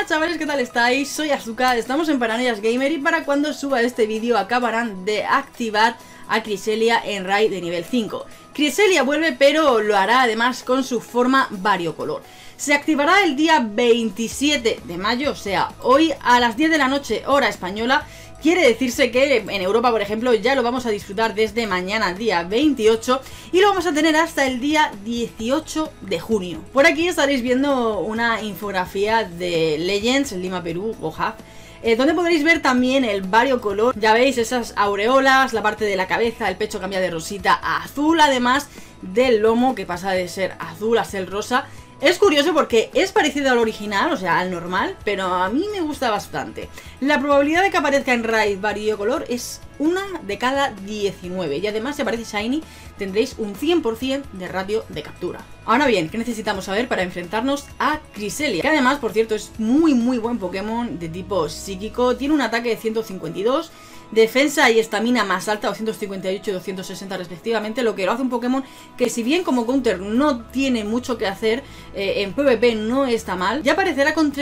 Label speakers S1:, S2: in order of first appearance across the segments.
S1: Buenas chavales, ¿qué tal estáis? Soy Azuka, estamos en Paranoias Gamer y para cuando suba este vídeo acabarán de activar a Cresselia en raid de nivel 5. Cresselia vuelve, pero lo hará además con su forma variocolor. Se activará el día 27 de mayo, o sea, hoy a las 10 de la noche, hora española. Quiere decirse que en Europa, por ejemplo, ya lo vamos a disfrutar desde mañana, día 28, y lo vamos a tener hasta el día 18 de junio. Por aquí estaréis viendo una infografía de Legends, Lima, Perú, Gohaf, donde podréis ver también el variocolor. Ya veis esas aureolas, la parte de la cabeza, el pecho cambia de rosita a azul, además del lomo que pasa de ser azul a ser rosa. Es curioso porque es parecido al original, o sea, al normal, pero a mí me gusta bastante. La probabilidad de que aparezca en raid variocolor es 1 de cada 19 y además si aparece Shiny tendréis un 100% de ratio de captura. Ahora bien, ¿qué necesitamos saber para enfrentarnos a Cresselia? Que además, por cierto, es muy buen Pokémon de tipo psíquico, tiene un ataque de 152, defensa y estamina más alta, 258 y 260 respectivamente, lo que lo hace un Pokémon que si bien como counter no tiene mucho que hacer, en PvP no está mal, ya aparecerá con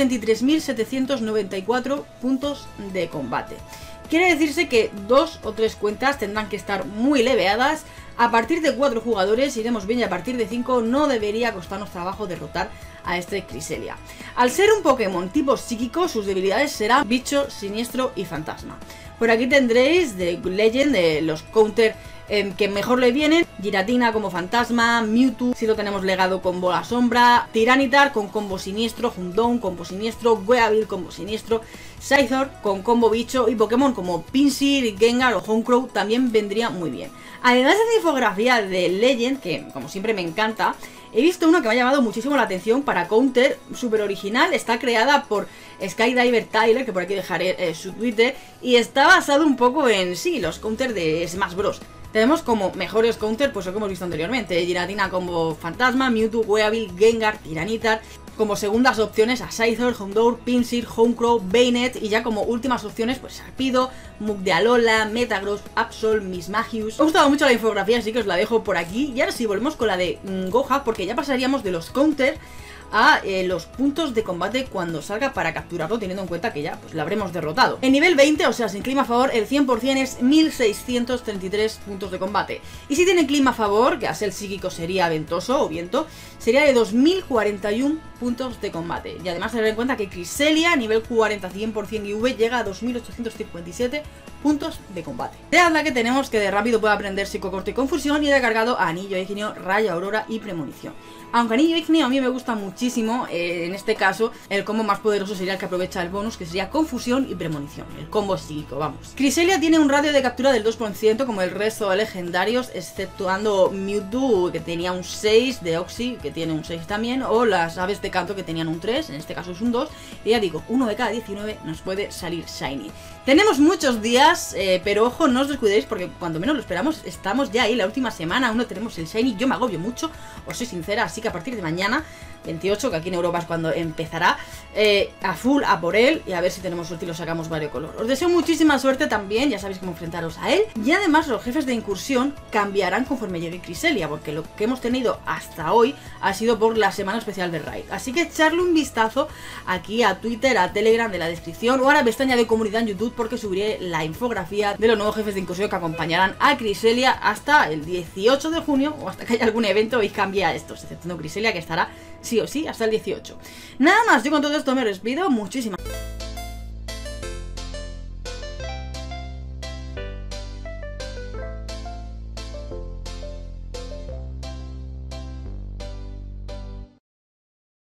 S1: 33.794 puntos de combate. Quiere decirse que 2 o 3 cuentas tendrán que estar muy leveadas. A partir de 4 jugadores iremos bien y a partir de 5 no debería costarnos trabajo derrotar a este Cresselia. Al ser un Pokémon tipo psíquico, sus debilidades serán bicho, siniestro y fantasma. Por aquí tendréis de Legend, de los counter que mejor le vienen: Giratina como fantasma, Mewtwo si lo tenemos legado con bola sombra, Tyranitar con combo siniestro, Houndoom combo siniestro, Weavile combo siniestro, Scyther con combo bicho y Pokémon como Pinsir, Gengar o Honecrow también vendría muy bien. Además de la infografía de Legend, que como siempre me encanta, he visto una que me ha llamado muchísimo la atención para counter, súper original, está creada por Skydiver Tyler, que por aquí dejaré su Twitter, y está basado un poco en, sí, los counters de Smash Bros. Tenemos como mejores counter, pues lo que hemos visto anteriormente: Giratina como fantasma, Mewtwo, Weavile, Gengar, Tyranitar. Como segundas opciones a Scyther, Houndour, Pinsir, Honecrow, Bayonet. Y ya como últimas opciones, pues Sarpido, Mugdealola, Metagross, Absol, Mismagius. Me ha gustado mucho la infografía, así que os la dejo por aquí. Y ahora sí, volvemos con la de Gohaf, porque ya pasaríamos de los counter a los puntos de combate cuando salga para capturarlo, teniendo en cuenta que ya pues lo habremos derrotado. En nivel 20, o sea, sin clima a favor, el 100% es 1633 puntos de combate. Y si tiene clima a favor, que a ser psíquico sería ventoso o viento, sería de 2041 puntos de combate. Y además tener en cuenta que Cresselia, nivel 40 100% IV, llega a 2857 puntos de combate. Vead la que tenemos, que de rápido puede aprender Psicocorte y Confusión, y de cargado a Anillo Ígneo, Raya Aurora y Premonición. Aunque Anillo Ígneo a mí me gusta muchísimo, en este caso el combo más poderoso sería el que aprovecha el bonus, que sería Confusión y Premonición, el combo psíquico, vamos. Cresselia tiene un radio de captura del 2% como el resto de legendarios, exceptuando Mewtwo, que tenía un 6, de Oxy, que tiene un 6 también, o las aves de canto, que tenían un 3, en este caso es un 2, y ya digo, 1 de cada 19 nos puede salir Shiny. Tenemos muchos días, pero ojo, no os descuidéis porque cuando menos lo esperamos estamos ya ahí, la última semana, aún no tenemos el Shiny. Yo me agobio mucho, os soy sincera, así que a partir de mañana, 28, que aquí en Europa es cuando empezará, a full a por él y a ver si tenemos suerte y lo sacamos variocolor. Os deseo muchísima suerte también, ya sabéis cómo enfrentaros a él. Y además los jefes de incursión cambiarán conforme llegue Cresselia, porque lo que hemos tenido hasta hoy ha sido por la semana especial de raid. Así que echarle un vistazo aquí a Twitter, a Telegram de la descripción o a la pestaña de comunidad en YouTube, porque subiré la infografía de los nuevos jefes de incursión que acompañarán a Cresselia hasta el 18 de junio o hasta que haya algún evento y cambie a estos, exceptuando Cresselia, que estará sí o sí hasta el 18. Nada más, yo con todo esto me despido. Muchísimas